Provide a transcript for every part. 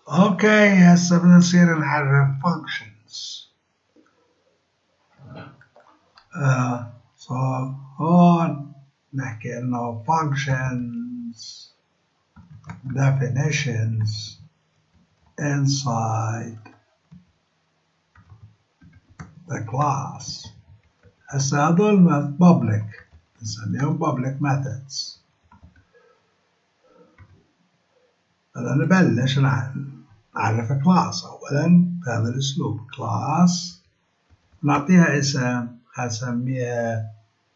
اوكي هسه بدنا نصير نعرف functions. so هون نحكي انه functions definitions inside the class. هسه هذول public نسميهم public methods. بدنا نبلش نعرف class اولا بهذا الاسلوب. class نعطيها اسم هسميها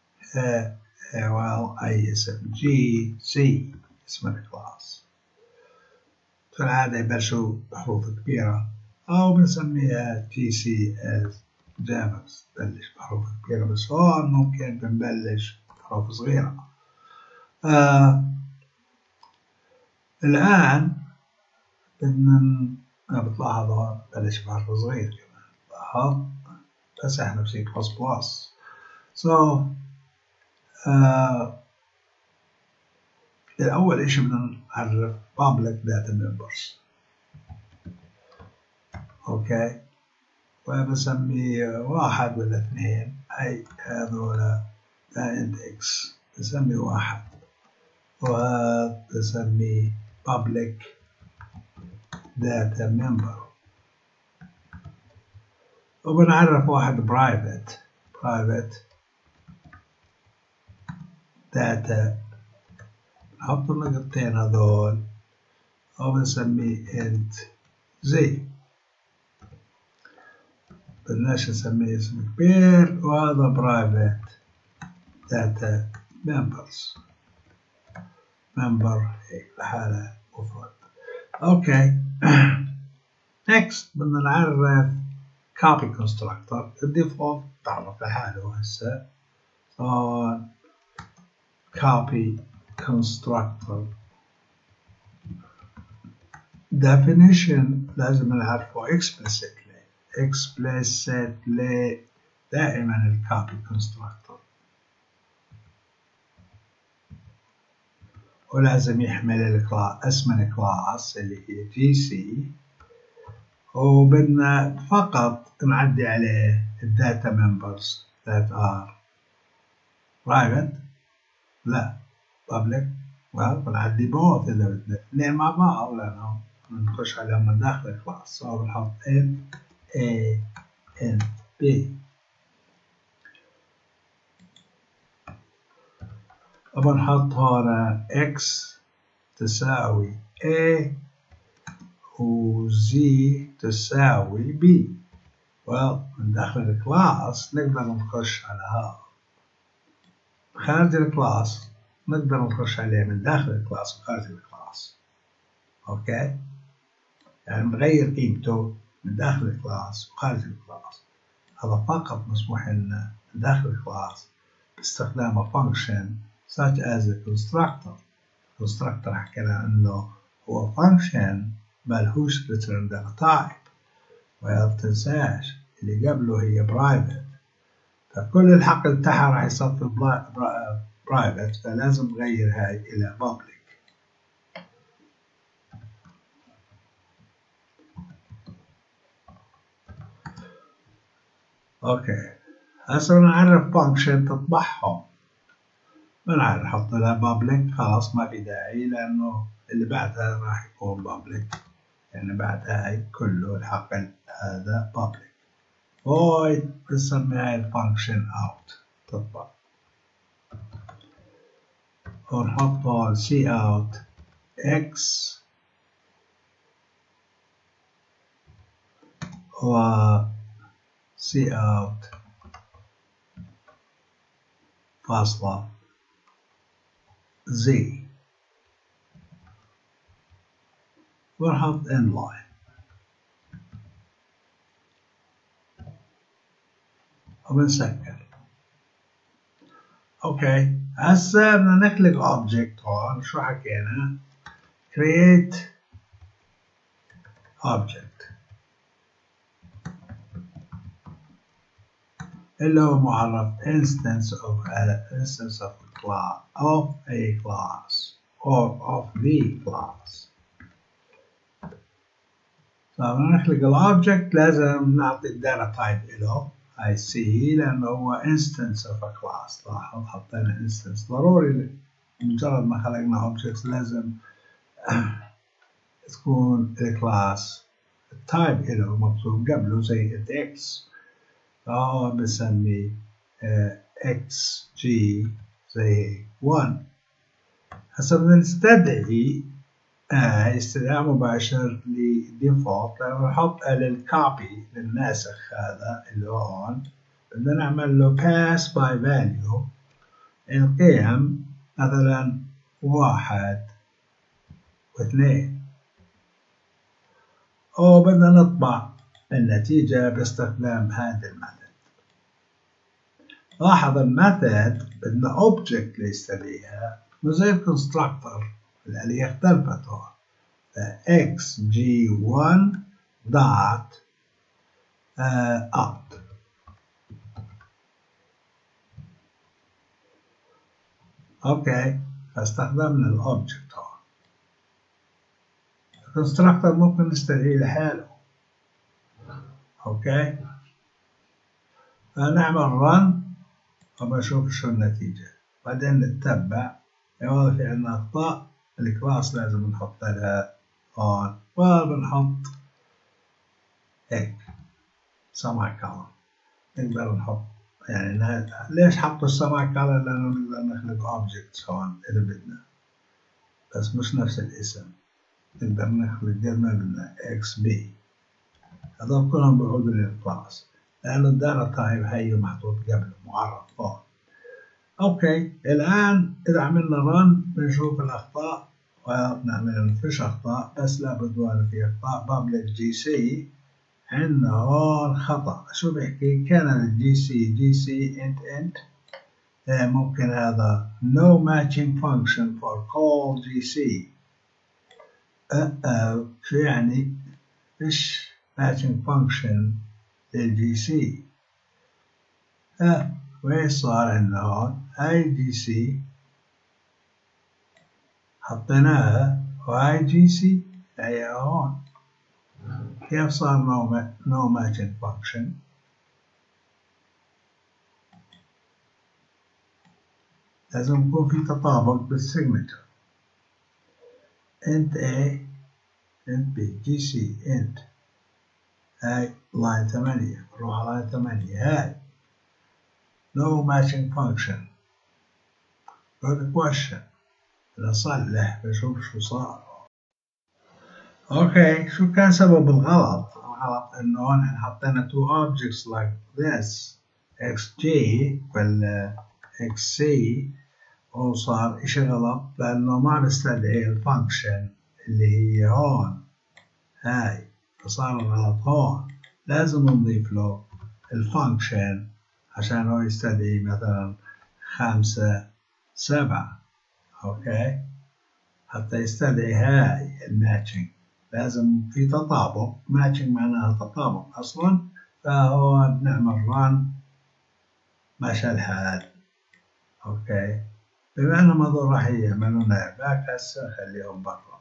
اي اسم جي سي اسم الكلاس. في العادة يبلشوا بحروف كبيرة أو بنسميها جي سي اس جافكس تبلش بحروف كبيرة، بس هون ممكن بنبلش بحروف صغيرة. الآن بدنا بتلاحظ هون بلش بحرف صغير كمان، لاحظ بس احنا بسي بلس بلس. الأول إشي بدنا نعرف public data members. أوكي وبسمي واحد ولا اثنين، أي هذولا index بسمي واحد، وبسمي public data member. وبنعرف واحد private data، نحط النقطتين هذول وبنسميه int زي، بدناش نسميه اسم كبير. وهذا private data members، member هيك لحالة مفرد. اوكي next بدنا نعرف copy constructor. الديفولت تعرف لحاله هسه. copy constructor definition لازم نعرفه explicitly دائما الكوبي constructor، ولازم يحمل اسم الكلاس اللي هي جي سي، وبدنا فقط نعدي عليه الداتا members that are private لا public. بنعدي both إذا بدنا اثنين مع بعض لأنه بنخش عليهم من داخل الكلاس. بنحط F A N B. وبنحط هنا X تساوي A و Z تساوي B. من داخل الكلاس نقدر نخش على هذا، خارج الكلاس نقدر نخش عليه من داخل الكلاس وخارج الكلاس. اوكي يعني نغير قيمته من داخل الكلاس وخارج الكلاس. هذا فقط مسموح لنا من داخل الكلاس باستخدام function such as a constructor. constructor حكينا انه هو function ملهوش return data type، ولا تنساش اللي قبله هي private، فكل الحقل تاعها راح يصفي private، فلازم نغير هاي إلى public. اوكي هسه نعرف function تطبعهم. بنعرف نحط لها public، خلاص ما في داعي لأنه اللي بعدها راح يكون public، يعني بعد هاي كله الحقل هذا public. void بنسمي هاي الفانكشن out تطبع، ونحط cout x و cout فاصلة z، ونحط inline وبنسكر. اوكي هسه بدنا نخلق object. هون شو حكينا؟ create object اللي هو معرف instance of a class or of the class. فبدنا نخلق الأوبجكت لازم نعطي الداتا تايب له هاي سي لأنه هو instance of a class. لاحظ حطينا instance ضروري مجرد ما خلقنا objects لازم تكون الكلاس التايب له مكتوب قبله زي x. فهو بسمي xg زي 1. هسه بدنا نستدعي استدعاء مباشر لديفولت لأنه نحط للكوبي للناسخ هذا اللي هو هون. بدنا نعمل له pass by value القيم مثلا 1 و2 وبدنا نطبع النتيجة باستخدام هذا الميثود. لاحظ الميثود بدنا object ليستدعيها مو زي الكونستراكتور الآلية اختلفت هون. xg1 dot up. اوكي فاستخدمنا الاوبجكت هون. الكونستراكتور ممكن نستدعيه لحاله. اوكي فنعمل run وبشوف شو النتيجة بعدين نتبع. واضح في عندنا اخطاء الكلاس لازم نحط لها هون وبنحط هيك سماي كولم. نقدر نحط يعني ليش حطوا السماي كولم؟ لأنه نقدر نخلق اوبجكتس هون إذا بدنا بس مش نفس الاسم. نقدر نخلق قد ما بدنا اكس بي هذول كلهم بيعودوا للكلاس لأنه الداتا تايب هي محطوط قبله معرف هون. اوكي الآن إذا عملنا رن بنشوف الأخطاء ونعمل مفيش أخطاء بس لابد وأن في أخطاء. public جي سي عندنا هون خطأ. شو بيحكي؟ كان الجي سي int ممكن هذا no matching function for call جي سي. شو يعني؟ إيش matching function للجي سي؟ وين صار عندنا هون؟ هاي جي سي حطيناها وهاي جي سي هي هون. كيف صار no matching function؟ لازم يكون في تطابق بالسيجنتشر. int A int B جي سي int هاي لاين 8 نروح على لاين 8 هاي no matching function. good question. نصلح بشوف شو صار. اوكي شو كان سبب الغلط؟ الغلط انه نحن حطينا two objects like this xg ولا xc وصار اشي غلط لانه ما بستدعي الفانكشن اللي هي هون هاي. فصار الغلط هون. لازم نضيف له الفانكشن عشان هو يستدعي مثلا 5 7. اوكي حتى يستدعي هاي الماتشنج لازم في تطابق. ماتشنج معناها تطابق اصلا. فهو بنعمل ران مشى الحال. اوكي بما انهم هذول راح يعملوا لنا باك هسه خليهم برا.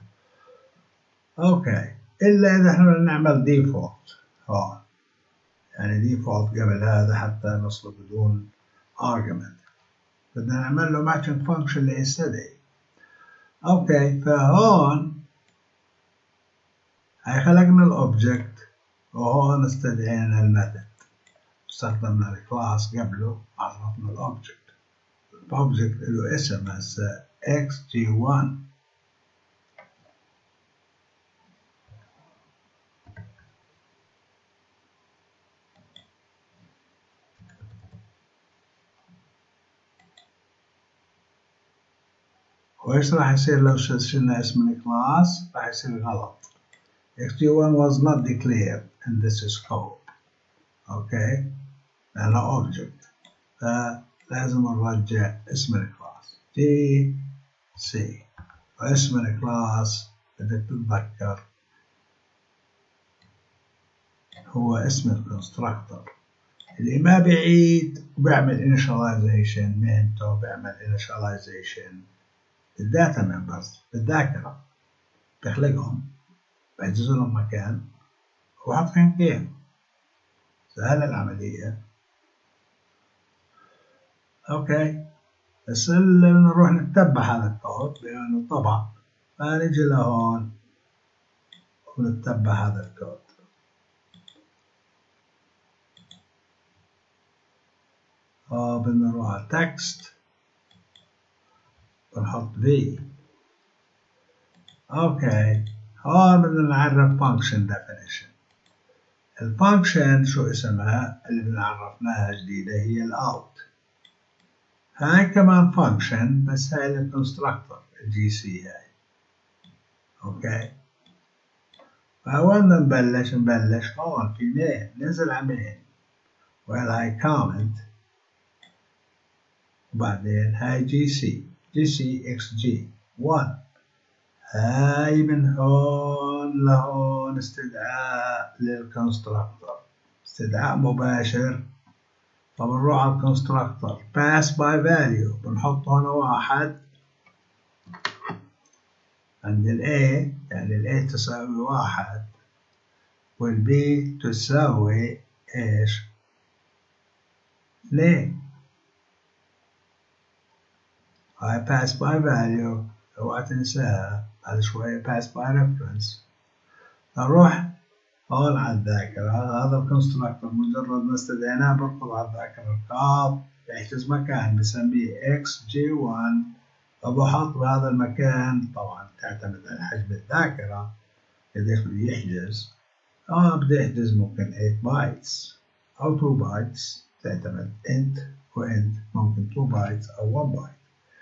اوكي الا اذا احنا بدنا نعمل ديفولت هون يعني ديفولت قبل هذا حتى نصله بدون argument بدنا نعمل له matching function ليستدعي. اوكي فهون هاي خلقنا الاوبجكت وهون استدعينا الميثود استخدمنا الكلاس قبله عرفنا الاوبجكت. الاوبجكت له اسم هسه xg1. وإيش راح يصير لو شلنا اسم الكلاس؟ راح يصير غلط. xg1 was not declared in this scope. اوكي لأنه object فلازم نرجع اسم الكلاس جي سي. واسم الكلاس بدك تتذكر هو اسم الكونستراكتور اللي ما بيعيد وبيعمل initialization مهنته بيعمل initialization الداتا ممبرز بالذاكرة بخلقهم بحجز لهم مكان وأحط فيهم قيم. سهلة العملية. أوكي، بس نروح نتبع هذا الكود لأنه طبع، فنجي لهون ونتبع هذا الكود. بدنا نروح على تكست ونحط V. اوكي، هون بدنا نعرف function definition. الفانكشن شو اسمها اللي بنعرفناها جديدة؟ هي الاوت. هاي كمان فانكشن بس هاي الكونستراكتور الجي سي هاي. اوكي، فأول ما نبلش هون في مين، ننزل على مين، وهاي كومنت، وبعدين هاي جي سي اكس جي 1. هاي من هون لهون استدعاء للكونستراكتور، استدعاء مباشر. فبنروح على الكونستراكتور pass by value، بنحط هون 1 عند ال A، يعني ال A تساوي 1 وال B تساوي ايش؟ 2. هاي pass by value اوعى تنساها، بعد شوية pass by reference. نروح هون على الذاكرة، هذا الكونستراكتور مجرد ما استدعيناه بركض على الذاكرة القاط، يحجز مكان بسميه xg1، وبحط بهذا المكان. طبعا تعتمد على حجم الذاكرة قديش بده يحجز. بده يحجز ممكن 8 بايتس أو 2 بايتس، تعتمد int وint، ممكن 2 بايتس أو 1 بايت.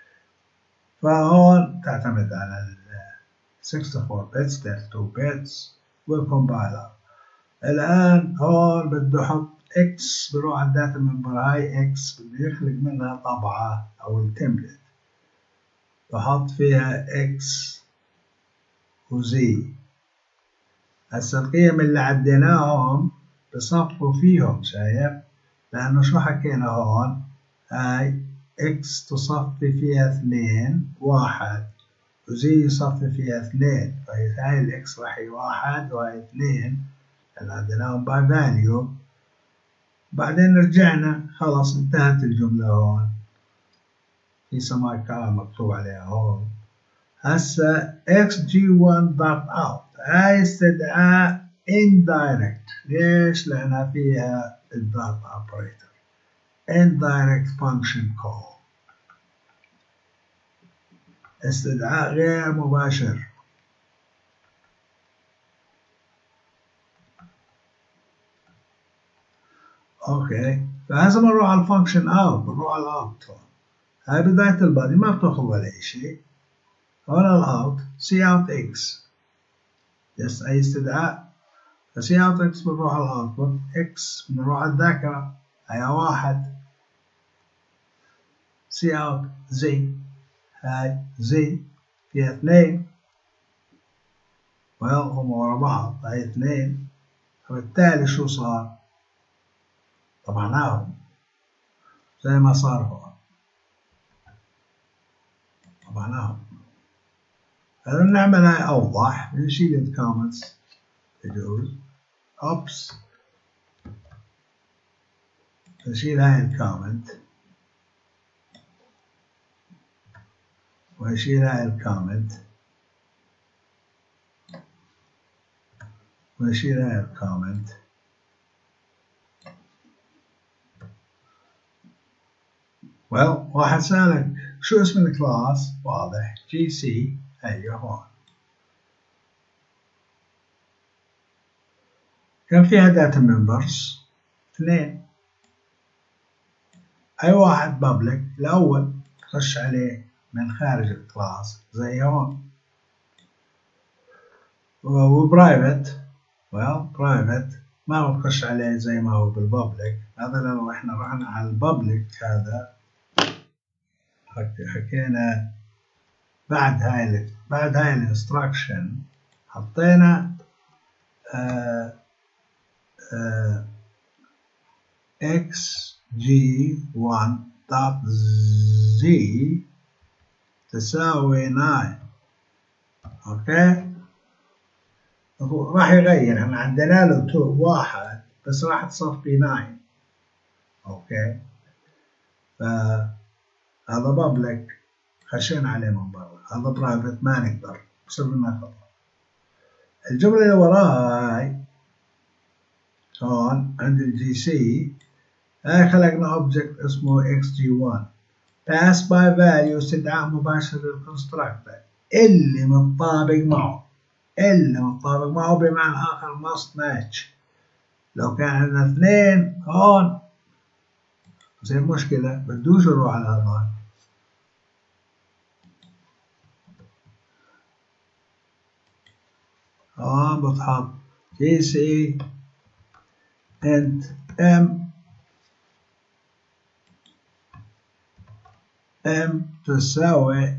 فهون تعتمد على ال 64 bits 32 bits والكومبايلر. الآن هون بده يحط X، بروح على الداتا ممبر هاي X، بده يخلق منها طبعة أو التمبلت، بحط فيها X و Z. هسا القيم اللي عديناهم بصفوا فيهم، شايف؟ لأنه شو حكينا هون؟ هاي X تصفي فيها 2 1 وزي يصفي فيها 2، فهاي الإكس راح هي 1 وهي 2 اللي عديناهم باي فاليو. بعدين رجعنا خلص انتهت الجملة هون، في سماي كلام مكتوب عليها هون. هسا xg1.out هاي استدعاء indirect. ليش؟ لأنها فيها الدوت operator indirect function call، استدعاء غير مباشر. اوكي، فهذا بنروح على الفانكشن اوت، بنروح على الاوت. هاي بداية البادي ما بتاخذ ولا شيء. هون الاوت سي اوت اكس، يس اي استدعاء. فسي اوت اكس بنروح على الاوتبوت اكس، بنروح على الذاكرة هاي 1. سي اوت زي، هاي زي فيها 2، هم ورا بعض، هاي 2. فبالتالي شو صار؟ طبعناهم زي ما صار هو، طبعناهم. هذا نعملها أوضح، نشيل الكومنتس يجوز، أوبس، نشيل هاي الكومنت ونشيل هاي الكومنت ونشيل هاي الكومنت. واحد سألك شو اسم الكلاس؟ واضح، جي سي. أيوه هون كان فيها داتا ممبرز 2. أي واحد بابليك الأول تخش عليه من خارج الكلاس زي هون، وبرايفت برايفت ما بتخش عليه زي ما هو بالبابليك. هذا لو احنا رحنا على البابليك، هذا حكينا بعد هاي الانستراكشن حطينا xg1.z تساوي 9. اوكي، راح يغير. احنا عندنا له 2 1 بس راح تصير في 9. اوكي، فهذا بابليك خشينا عليه من برا، هذا برايفت ما نقدر، بصير لنا خطأ. الجملة اللي وراها هاي هون عند الجي سي، هاي خلقنا اوبجكت اسمه XG1 pass by value استدعاء مباشر للكونستراكتور اللي متطابق معه بمعنى آخر must match. لو كان عندنا 2 هون تصير مشكلة، بدوش نروح على هذا. هون بتحط جي سي int m تساوي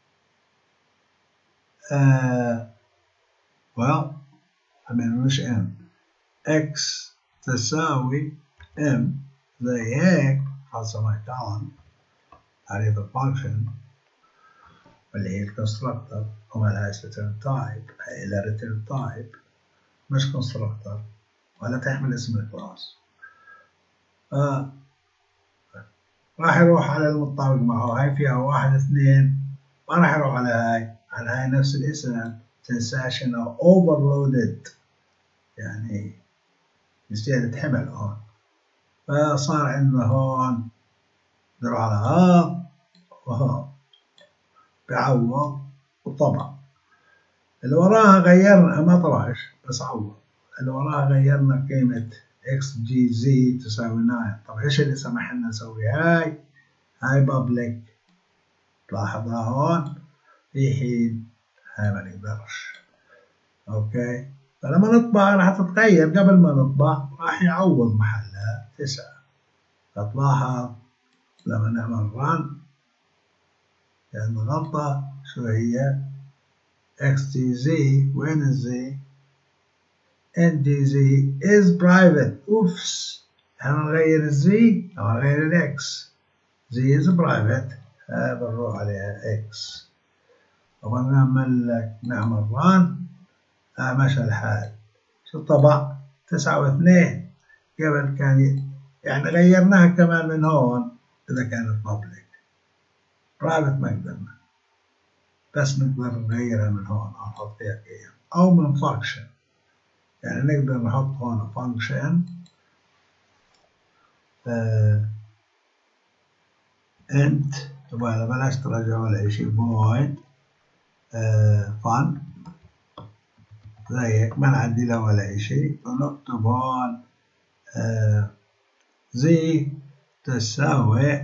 مش m x تساوي m زي هيك. خاصة ما كان تعريف الفانكشن اللي هي الكونستراكتور وما لهاش return type، هي لها return type مش كونستراكتور ولا تحمل اسم الكلاس. راح يروح على المتطابق معه. هاي فيها 1 2 ما راح يروح على هاي، على هاي نفس الاسم تنساش انه overloaded يعني زيادة حمل هون. فصار عندنا هون نروح على ها وها بعوض وطبع. اللي وراها غيرنا ما طلعش بس عوض. اللي وراها غيرنا قيمة XGZ تساوي 9. طب ايش اللي سمح لنا نسوي هاي public تلاحظها هون في حين هاي ما نقدرش. اوكي، فلما نطبع راح تتغير. قبل ما نطبع راح يعوض محلها 9. فتلاحظ لما نعمل run لأن غلطة شو هي XGZ وين الزي NGZ is private. اوفس، احنا نغير الزي او نغير الاكس. زي is private بنروح عليها اكس. طبعا نعمل run مشى الحال. شو طبع 9 و2 قبل كان يعني غيرناها كمان من هون. إذا كانت public private ما قدرنا، بس نقدر نغيرها من هون أو نحط فيها قيم أو من function. يعني نقدر نحط هون function int طبعا بلاش ترجع ولا شيء void fun زي هيك ما نعدلها ولا شيء. ونكتب هون زي تساوي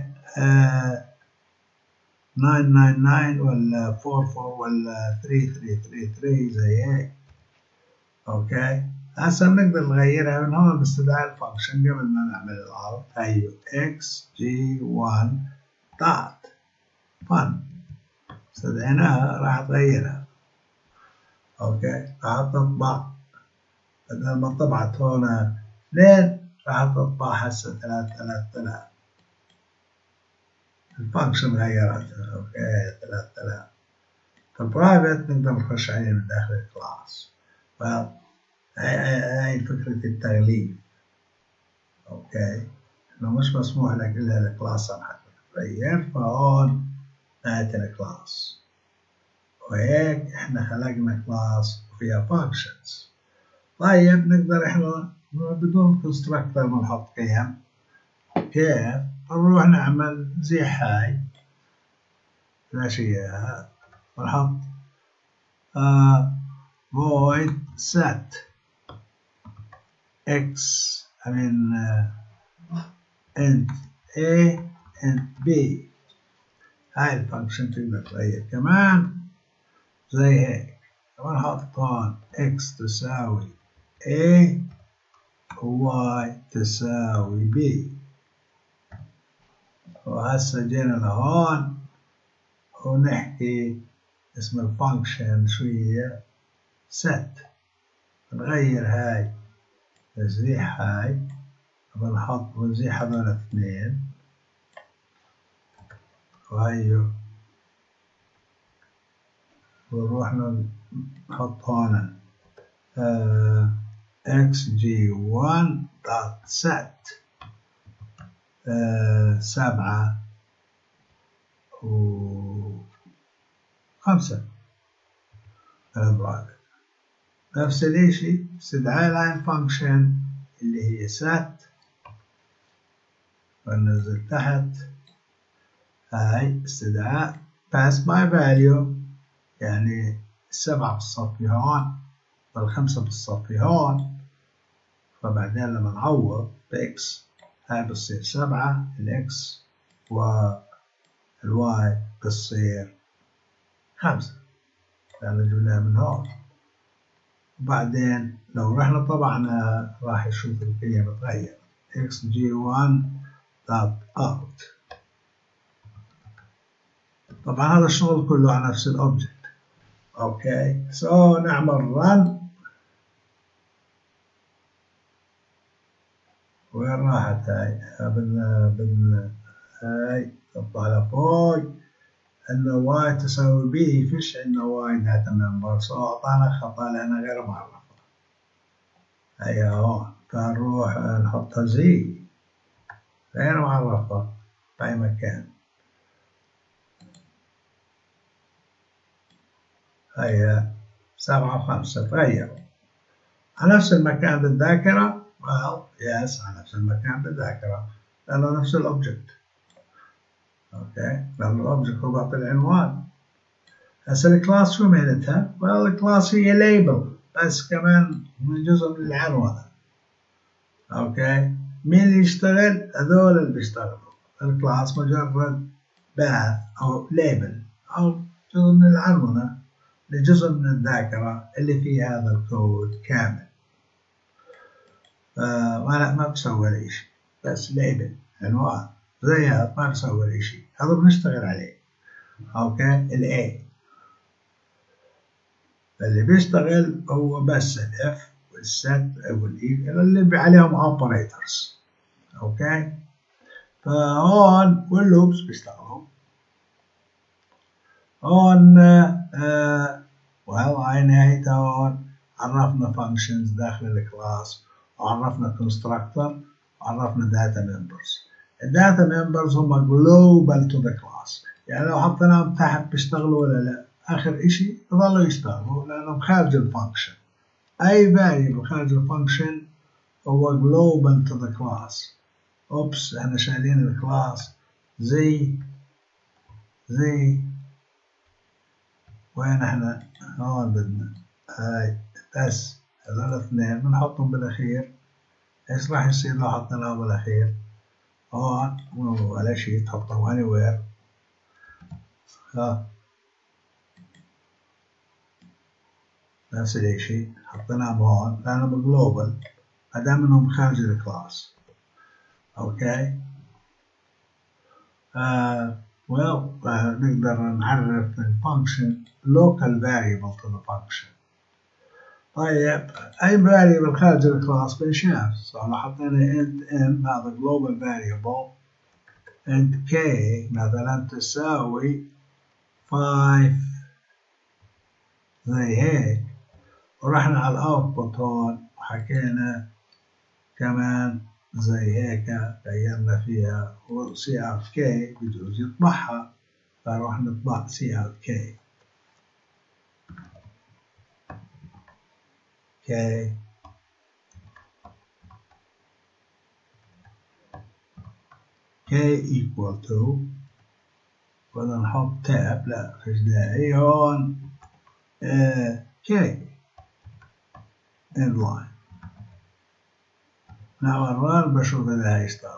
999 ولا 44 ولا 3333 زي هيك. اوكي، هسه بنقدر نغيرها من هون باستدعاء الفانكشن قبل ما نعمل العرض. هي xg1 dot fun استدعيناها راح تغيرها. اوكي، راح تطبع بدل ما طبعت هون 2 راح تطبع هسه 3000. الفانكشن غيرتها. اوكي 3000. فالبرايفت نقدر نخش عليه من داخل الكلاس. هاي فكرة التغليف. اوكي، انه مش مسموح لك الا الكلاس سمحت لك تغير. فهون نهاية الكلاس. وهيك احنا خلقنا كلاس وفيها functions. طيب نقدر احنا بدون كونستراكتور نحط قيم. كيف؟ نروح نعمل زي هاي الاشياء ونحط void set x int a int b. هاي الفانكشن تقدر تغير كمان زي هيك. ونحط هون x تساوي a y تساوي b. وهسه جينا لهون ونحكي اسم الفانكشن شو هي set. نغير هاي نزيح هاي ونحط ونزيح هذول 2 وهيو ونروح نحط هون xg1 dot set 7 و5 الأبراج. نفس الاشي استدعاء لاين فانكشن اللي هي set، وننزل تحت هاي استدعاء pass by value، يعني 7 بالصفي هون وال5 بالصفي هون، فبعدين لما نعوض بإكس هاي بتصير 7 الإكس والواي بتصير 5 لأن جبناها من هون. وبعدين لو رحنا طبعنا راح يشوف القيم تغير xg1 dot out. طبعا هذا الشغل كله على نفس الأوبجكت. اوكي نعمل run. وين راحت هاي؟ بدنا هاي تطلع لفوق انه y تساوي b، فيش انه y داتا ممبر، اعطانا خطأ لانها غير معرفة. هي هون فنروح نحطها زي غير معرفة بأي مكان. هي 7 و5 تغيروا على نفس المكان بالذاكرة. يس على نفس المكان بالذاكرة لأنه نفس الأوبجكت. اوكي لأن الأوبجكت هو بعطي العنوان. هسه الكلاس شو مهنتها؟ الكلاس هي ليبل بس كمان من جزء من العنوان. اوكي مين اللي يشتغل؟ هذول اللي بيشتغلوا. الكلاس مجرد باث أو ليبل أو جزء من العنوان لجزء من الذاكرة اللي فيه هذا الكود كامل. ما بسوي ولا شيء، بس ليبل عنوان زي هذا ما بسوي ولا شيء، هذا بنشتغل عليه. اوكي الاي اللي بيشتغل هو بس الاف والست والاي اللي عليهم اوبريتورز. اوكي فهون واللوبس بيشتغلوا هون. وهي نهايتها هون عرفنا فانكشنز داخل الكلاس، وعرفنا constructor، وعرفنا data members. الداتا members هم global to the class، يعني لو حطيناهم تحت بيشتغلوا ولا لا؟ آخر إشي يضلوا يشتغلوا لأنهم خارج الفانكشن. أي variable خارج الفانكشن هو global to the class. أوبس احنا شايلين الكلاس زي وين احنا هون بدنا هاي بس هذول الاثنين بنحطهم بالاخير. ايش راح يصير لو حطيناهم بالاخير؟ هون ولا شيء تحطهم anywhere. نفس الشيء حطيناهم هون لانهم جلوبال ما دام انهم خارج الكلاس. اوكي نقدر نعرف الفانكشن local variable to the function. طيب أي variable خارج الكلاس بنشاف. لو حطينا int m هذا global variable int k مثلا تساوي 5 زي هيك، ورحنا على الاوتبوت هون وحكينا كمان زي هيك غيرنا فيها c out k بجوز يطبعها، فنروح نطبع c out k equal to، بدنا نحط تاب لا فيش داعي هون k inline. نعمل ران بشوف إذا هي اشتغلت.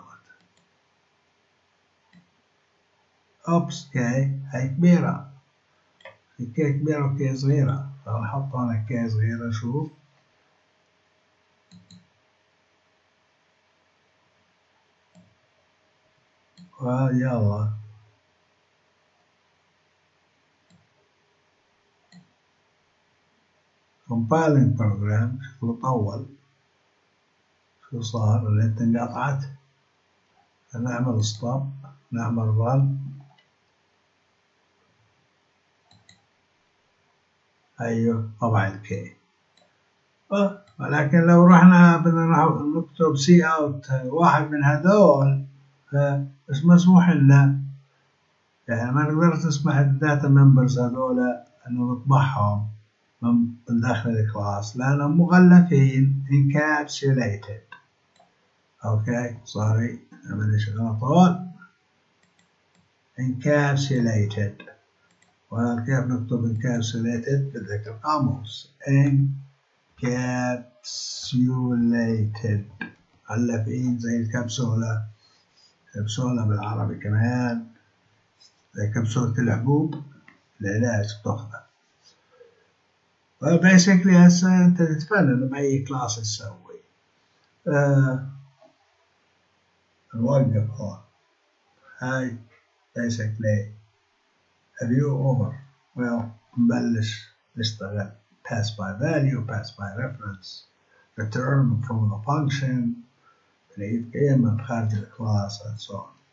أوبس k هي كبيرة، في k كبيرة وk صغيرة، فنحط هون k صغيرة نشوف. يلا compiling program شكله طول. شو صار؟ النت انقطعت. نعمل stop، نعمل run. أيوه طبع الكي. ولكن لو رحنا بدنا نكتب سي اوت واحد من هذول مش مسموح لنا، يعني ما نقدر نسمح للداتا ممبرز هذول انه نطبعهم من داخل الكلاس لانهم مغلفين encapsulated. اوكي سوري عملي شغلة طول encapsulated. وكيف نكتب encapsulated بدك القاموس encapsulated مغلفين زي الكبسولة، كبسولة بالعربي كمان زي كبسولة الحبوب العلاج تاخذها. basically هسه انت تتفنن بأي كلاس تسوي. نوقف هون. هاي basically a view over. well نبلش نشتغل pass by value, pass by reference, return from the function, create قيم من خارج الكلاس and so on.